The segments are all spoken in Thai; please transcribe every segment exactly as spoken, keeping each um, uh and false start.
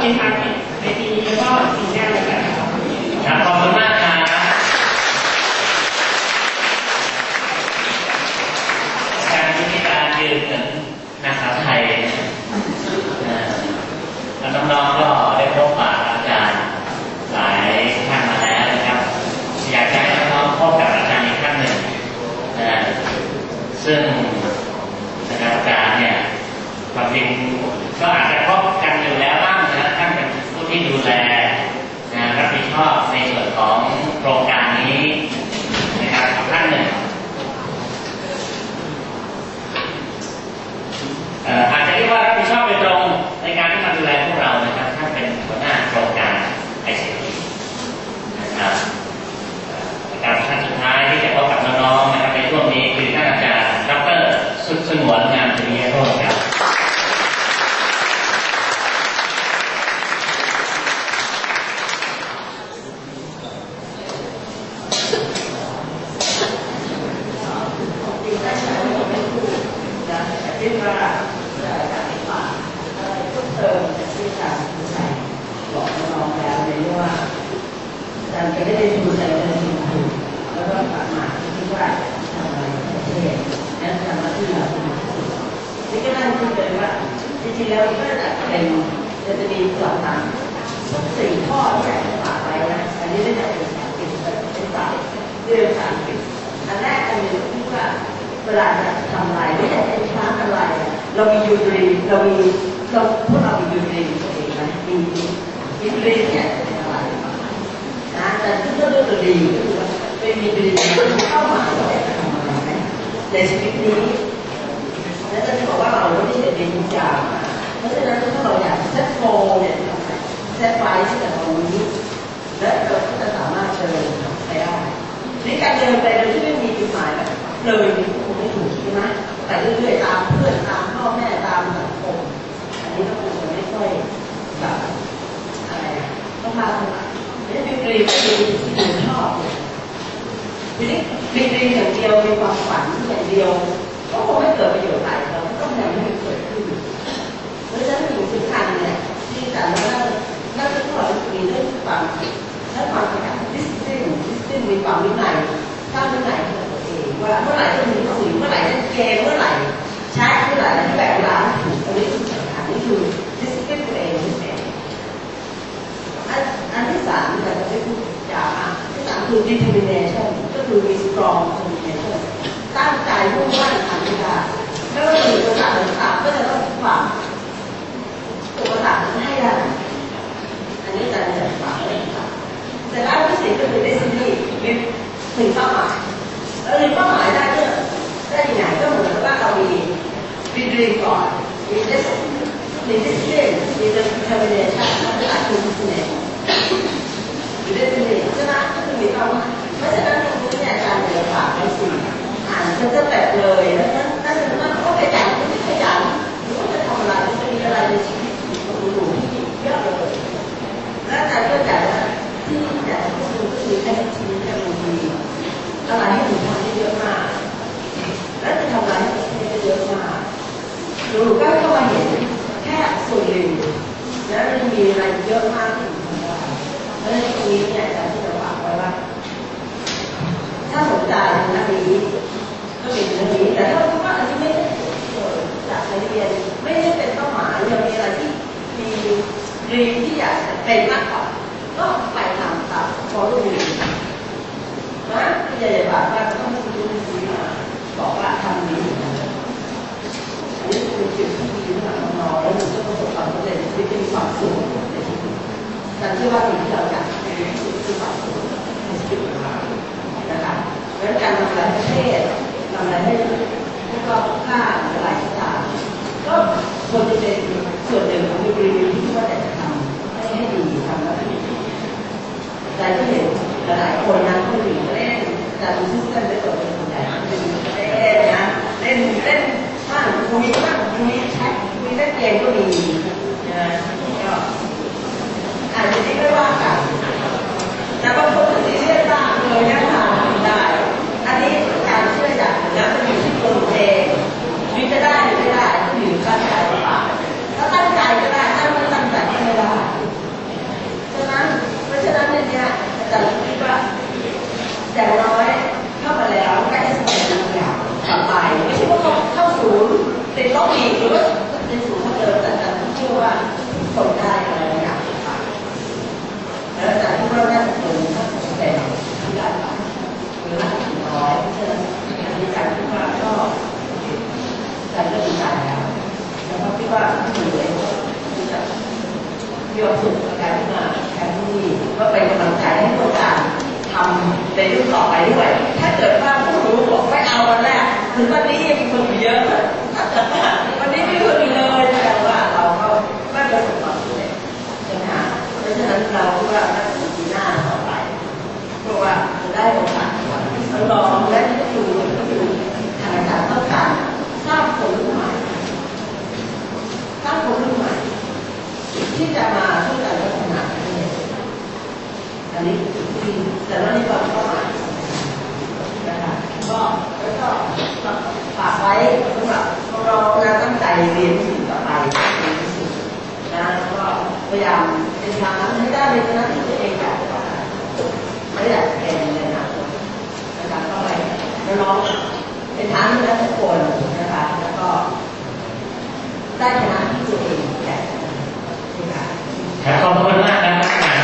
ดีครับไอทีแล้วก็สีแดงเลยครับครับขอบคุณมากครับการที่การยืนเหมือนนักสาวไทยน้องๆก็ได้พบปะอาจารย์หลายท่านมาแล้วนะครับอยากให้น้องๆพบกับอาจารย์อีกท่านหนึ่งนะซึ่งอาจารย์เนี่ยความจริงก็อาจจะพบกันอยู่แล้วบ้างนะท่านเป็นผู้ที่ดูแลนะรับผิดชอบในส่วนของโครงการนี้นะครับท่านหนึ่งอาจจะเรียกว่ารับผิดชอบโดยตรงในการที่มาดูแลพวกเรานะครับท่านเป็นหัวหน้าโครงการ ไอ ซี ที นะครับการท่านสุดท้ายที่จะพบกับน้องๆนะครับในช่วงนี้คือท่านอาจารย์ดร.สุดสงวนงามจริยโรจน์ครับที่ว่าการศึกษาอะไรเพิ่มเติมจากที่อาจารย์ผู้ใหญ่บอกน้องแล้วในเรื่องว่าอาจารย์จะได้ได้ดูใจในสิ่งที่แล้วก็ฝากมาที่ว่าทำอะไรประเทศนั้นทำหน้าที่เราเป็นที่สุดนี่ก็นั่นคือเป็นว่าจริงๆแล้วก็อาจจะเป็นจะจะมีสองทางสักสี่ข้อที่อยากจะฝากไว้นะอันนี้ไม่ใช่เป็นสารปิดเป็นสารเรื่องสารปิดอันแรกอันนี้ที่ว่าเวลาจะทำอะไรไม่ใช่เป็นคลาสอะไรเรามียูดรีเรามีเราพวกเรามียูดรีตัวเองนะมียูดรีเนี่ยเป็นอะไรนะแต่ที่เรื่องตัวดีก็คือว่าเป็นยูดรีเข้ามาเราจะทำอะไรไหมในชีวิตนี้แล้วจะบอกว่าเราไม่ใช่เด็กจริงจังเพราะฉะนั้นถ้าเราอยากเซตโกเนี่ยเซตไว้ที่แต่ตรงนี้และเราก็จะสามารถเดินไปได้ในการเดินไปโดยที่ไม่มีจุดหมายแบบเลยคงไม่ถูกใช่ไหมแต่เรื่อยๆตามเพื่อนตามพ่อแม่ตามสังคมอันนี้ก็คงจะไม่ค่อยแบบอะไรต้องมาทำอะไรนี่เป็นกรีนที่ที่ชอบทีนี้มีกรีนอย่างเดียวมีความฝันอย่างเดียวก็คงไม่เกิดประโยชน์อะไรเราต้องทำให้มันเกิดขึ้นเพราะฉะนั้นสิ่งสำคัญเนี่ยที่อาจารย์ว่าน่าจะต้องเรามีเรื่องความใช้ความขยันดิสซิปลินดิสซิปลินมีความวินัยสร้างวินัยว่าเมื่อไหร่จะมีสื่อเมื่อไหร่จะเกมเมื่อไหร่ใช้เมื่อไหร่ที่แบบเวลาถูกอันนี้คือสำคัญนี่คือดิสซิปลินตัวเองนี่เองอันอันที่สามเราจะไม่พูดยาวอ่ะที่สามคือ determination ก็คือมี strong determination ตั้งใจมุ่งมั่นทำให้ได้ไม่ว่าจะมีอุปสรรคต่างๆก็จะต้องฝ่าอุปสรรคให้ได้อันนี้จะจะฝ่าได้ค่ะแต่แล้วที่สี่ก็คือ destiny มีถึงเป้าหมายแล้วมีเป้าหมายได้เนี่ยได้ยังไงก็เหมือนกับว่าเรามีมีดรีมก่อนมีเดสมีดิสเพลย์มีเดทอร์มิเนชั่นแล้วก็อาจจะมีเสน่ห์มีเดสเพลย์ใช่ไหมก็คือมีเป้าหมายเพราะฉะนั้นตรงนี้เนี่ยอาจารย์จะฝากไว้สี่อ่านจะจะแบบเลยแล้วนั้นนั่นนั่นก็ขยันไม่ขยันหรือว่าจะทำอะไรจะมีอะไรในชีวิตของหนูที่เยอะเลยและอาจารย์ก็อยากที่อยากให้ดูก็คือให้ชีวิตมันดีอะไรให้หนูทำได้เยอะมากแล้วจะทำอะไรให้เยอะมากหนูก็เข้ามาเห็นแค่ส่วนหนึ่งแล้วมันมีอะไรเยอะมากที่หนูทำได้เพราะฉะนั้นตรงนี้เนี่ยอาจารย์ที่จะฝากไว้ว่าถ้าสนใจในเรื่องนี้ก็เป็นเรื่องนี้แต่ถ้าว่าอันนี้ไม่ได้จากการเรียนไม่ได้เป็นเป้าหมายยังมีอะไรที่มีดรีมที่อยากจะเป็นมากกว่าก็ไปทำตามพอรู้นะที่จะบอกว่าต้องมีดูดีมาบอกว่าทำนี้อันนี้เป็นจุดที่ดีสำหรับน้องๆแล้วหนูจะประสบความสำเร็จที่เป็นความสุขในชีวิตแต่ที่ว่าสิ่งที่เราอยากในชีวิตคือความสุขในชีวิตของเรานะคะเพราะฉะนั้นการทำอะไรให้ประเทศทำอะไรให้พวกเราข้าหลายชาติก็ควรจะเป็นส่วนหนึ่งของมีรีวิวที่ว่าแต่จะทำให้ให้ดีทำแล้วให้ดีใจที่เห็นหลายคนนะคนอื่นเล่นแต่ดูซึ่งกันได้ตัวเป็นคนใหญ่เป็นเล่นนะเล่นเล่นบ้างคุยบ้างคุยแชทคุยเล่นเกมก็มีนะก็อาจจะไม่ว่ากันแต่บางคนถึงที่เชื่อได้เลยนะคะได้อันนี้การเชื่ออย่างนั้นมันอยู่ที่ตัวเองมีจะได้หรือไม่ได้อยู่ที่ตั้งใจหรือเปล่าถ้าตั้งใจก็ได้ถ้าไม่ตั้งใจก็ไม่ได้คนได้อะไรอย่างต่างแล้วจากที่เราได้ผลถ้าผมเป็นที่ได้หรือละถึงร้อยเช่นดีใจที่ว่าก็ใจก็ดีใจแล้วแล้วก็คิดว่าที่อยู่เองที่จะมีความสุขกับการที่มาแทนที่ก็เป็นกำลังใจให้พวกการทำในรุ่นต่อไปด้วยถ้าเกิดว่าผู้รู้บอกไม่เอาวันแรกถึงวันนี้ยังมีคนอยู่เยอะถ้าเกิดว่าวันนี้ไม่คนเลยแปลว่าเราก็ไม่ประสบความสำเร็จใช่ไหมคะเพราะฉะนั้นเราคิดว่าน่าจะปีหน้าต่อไปเพราะว่าจะได้โอกาสลองและที่อยู่ที่อยู่ทางการต้องการสร้างคนรุ่นใหม่สร้างคนรุ่นใหม่ที่จะมาช่วยกันพัฒนาประเทศอันนี้คือแต่ว่าในความเข้าหมายนะคะก็แล้วก็ฝากไว้สำหรับน้องๆนะตั้งใจเรียนสิ่งต่อไปนะแล้วก็พยายามเป็นทางนั้นให้ได้ในหน้าที่ตัวเองอยากจะไม่อยากจะเป็นในอนาคตนะคะก็ไปน้องๆเป็นทางที่ทุกคนนะคะแล้วก็ได้ชนะที่ตัวเองอยากจะขอบคุณมากครับ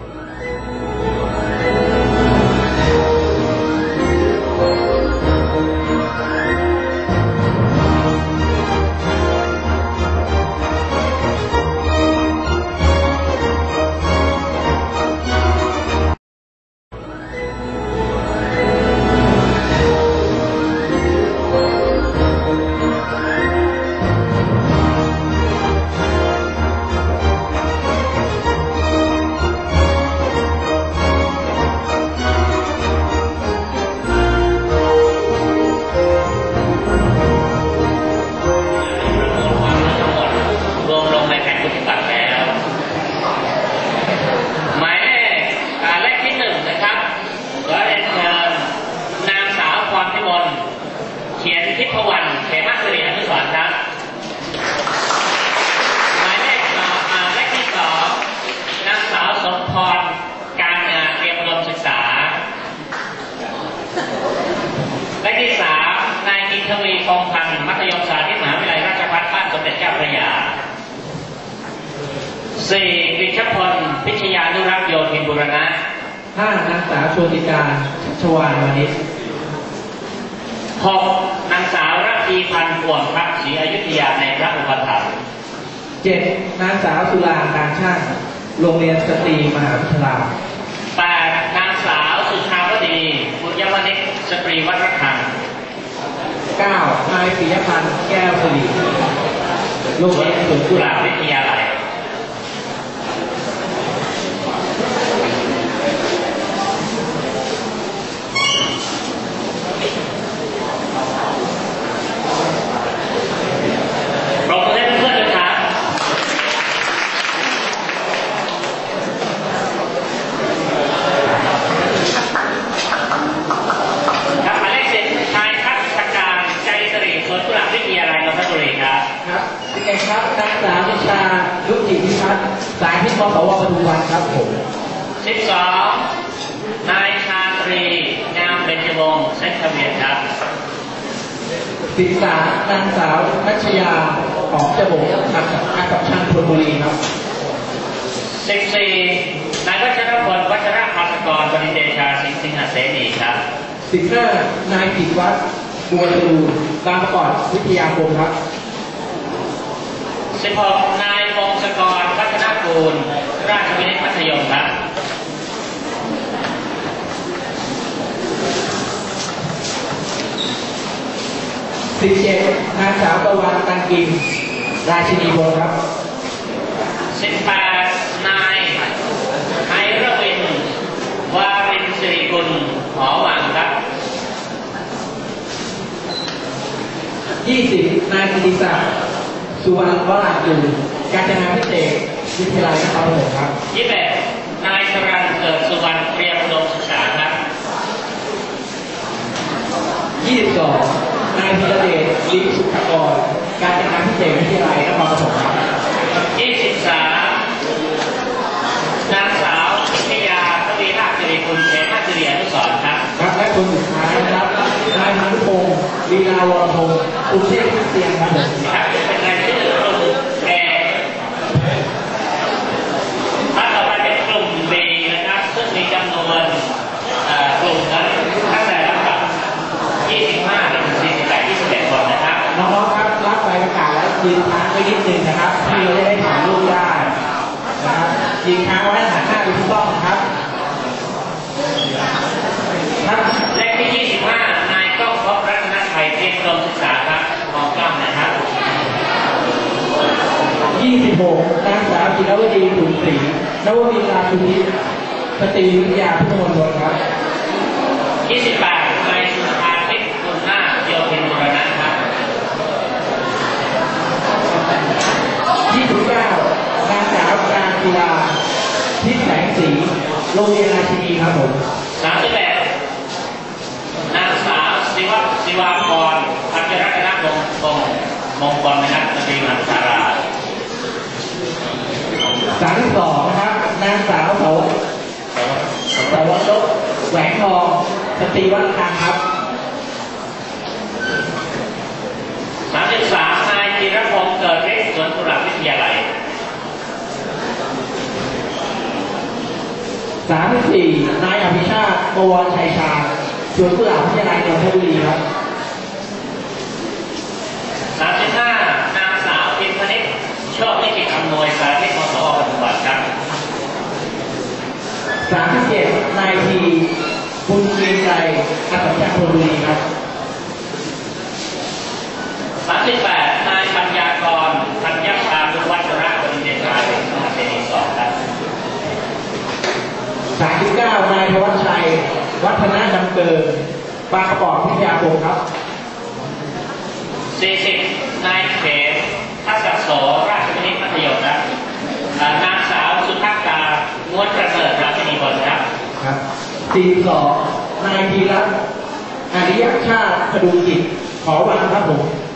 เขียนทิพวรรณเขมาสิริอนุสรณ์ครับหมายเลขสองหมายเลขที่สองนางสาวสมพรการงานเตรียมอุดมศึกษาเลขที่สามนายกินทวีคงพันธ์มัธยมศึกษาที่มหาวิทยาลัยราชภัฏบ้านสมเด็จเจ้าพระยาสี่วิชพลพิชยานุรักษ์โยธินบุรณะห้านางสาวโชติกาชวานวณิชหกนางสาวรัตตีพันธ์ป่วงพักศรีอยุธยาในพระอุปถัมภ์เจ็ดนางสาวสุรางการช่างโรงเรียนสตรีมหาวิทยาลัยแปดนางสาวสุชาวดีบุญยวณิชสตรีวัดระฆังเก้านายปิยพันธ์แก้วสิริโรงเรียนสวนกุหลาบวิทยาลัยครับนางสาววิชาลุจิพิพัฒน์สายพิษมสวปทุมวันครับผมสิบสองนายชาตรีงามเบญจวงศ์เซนทเวียนครับสิบสามนางสาวพัชยาหอมจมูกอักอักชันธนบุรีครับสิบสี่นายวัชรพลวัชระภัสกรบริเดชาสิงห์สิงหเสนีครับสิบห้านายกิตวัฒน์บัวตูตามประกอบวิทยาคมครับสิบหกนายพงศกรพัฒนากูลราชวินิตมัธยมครับสิบเจ็ดนางสาวตะวันตันกิมราชินีวงศ์ครับสิบแปดนายไอระวินวารินสิริกุลหอวังครับยี่สิบนายกิติศักดิ์สุวรรณวราจูการจนาพิเศษวิทยาลัยนครปฐมครับยี่สิบเอ็ดนายสรัญเกิดสุวรรณเตรียมอุดมศึกษาครับยี่สิบสองนายธีรเดชลิ้มสุขกรการจนาพิเศษวิทยาลัยนครปฐมครับยี่สิบสามนางสาวพิทยาทวีราชสิริกุลเขมาสิริอนุสรณ์ครับครับและคนสุดท้ายนะครับนายพานุพงศ์ลีลาวรพงศ์กรุงเทพคริสเตียนครับผมครับเป็นรายชื่อกลุ่มแก่กรมศึกษาครับมองกล้องนะครับยี่สิบหกนางสาวจิรวดีขุนศรีนวมินทราชุนิตสตรีวิทยาพุทธมณฑลครับยี่สิบแปดนายสุภาทิพย์บุญนาคโยธินบุรณะครับยี่สิบเก้านางสาวการกีฬาทิพย์แสงสีโรงเรียนราชินีครับผมสามสิบแปดนางสาวศิวศิวาพรพัชรรัตนมงคลมงคลนะครับสตรีมหาสาราสามสิบสองนะครับนางสาวเสาเสาวรสแหวนทองสตรีวัดคางครับสามสิบสามนายจิรพงศ์เกิดฤทธิ์สวนกุหลาบวิทยาลัยสามสิบสี่นายอภิชาติบวรชัยชาญสวนกุหลาบวิทยาลัยนนทบุรีครับสามสิบห้านางสาวพิมพนิษฐ์โชคลิขิตอำนวยสาธิตมสวปฏิบัติครับสามสิบเจ็ดนายทีบุญเกรียงไกรอัศวินธนบุรีครับสามสิบแปดนายปัญญากรธัญพานุวัชระบริเดชาเป็นมหาเจดีย์สองครับสามสิบเก้านายธวัชชัยวัฒนะดำเกินปากระบอกพิทยาคมครับสี่สิบนายเขมทัศโสราชวินิตมัธยมครับนางสาวสุภักตาม้วนประเสริฐราชินีบนครับครับสี่สิบสองนายธีรัตน์อริยชาติพดุงกิจขอวันครับผม